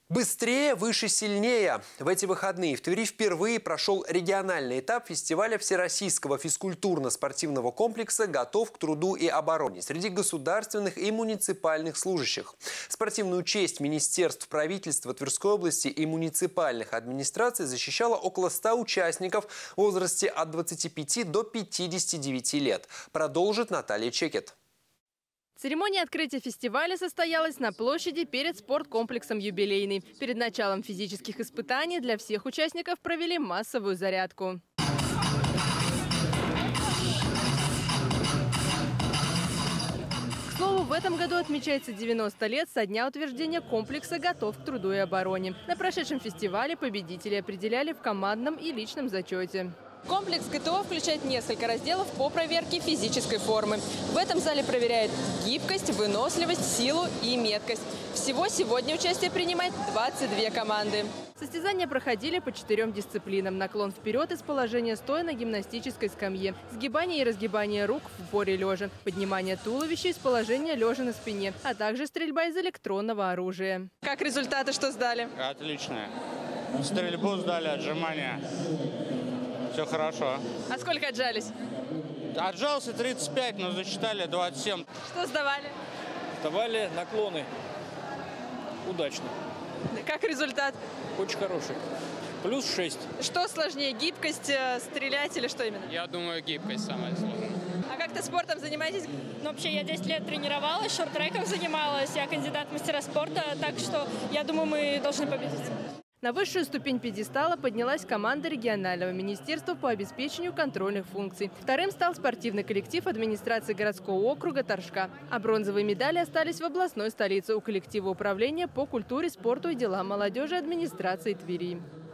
Быстрее, выше, сильнее. В эти выходные в Твери впервые прошел региональный этап фестиваля Всероссийского физкультурно-спортивного комплекса «Готов к труду и обороне» среди государственных и муниципальных служащих. Спортивную честь министерств, правительства Тверской области и муниципальных администраций защищало около 100 участников в возрасте от 25 до 59 лет. Продолжит Наталья Чекет. Церемония открытия фестиваля состоялась на площади перед спорткомплексом «Юбилейный». Перед началом физических испытаний для всех участников провели массовую зарядку. К слову, в этом году отмечается 90 лет со дня утверждения комплекса «Готов к труду и обороне». На прошедшем фестивале победители определяли в командном и личном зачете. Комплекс ГТО включает несколько разделов по проверке физической формы. В этом зале проверяют гибкость, выносливость, силу и меткость. Всего сегодня участие принимает 22 команды. Состязания проходили по 4 дисциплинам. Наклон вперед из положения стоя на гимнастической скамье, сгибание и разгибание рук в упоре лежа, поднимание туловища из положения лежа на спине, а также стрельба из электронного оружия. Как результаты, что сдали? Отлично. Стрельбу сдали, отжимания. Все хорошо. А сколько отжались? Отжался 35, но засчитали 27. Что сдавали? Сдавали наклоны. Удачно. Как результат? Очень хороший. Плюс 6. Что сложнее, гибкость, стрелять или что именно? Я думаю, гибкость самая сложная. А как-то спортом занимаетесь? Ну, вообще, я 10 лет тренировалась, шорт-треком занималась, я кандидат в мастера спорта, так что я думаю, мы должны победить. На высшую ступень пьедестала поднялась команда регионального министерства по обеспечению контрольных функций. Вторым стал спортивный коллектив администрации городского округа Торжка. А бронзовые медали остались в областной столице у коллектива управления по культуре, спорту и делам молодежи администрации Твери.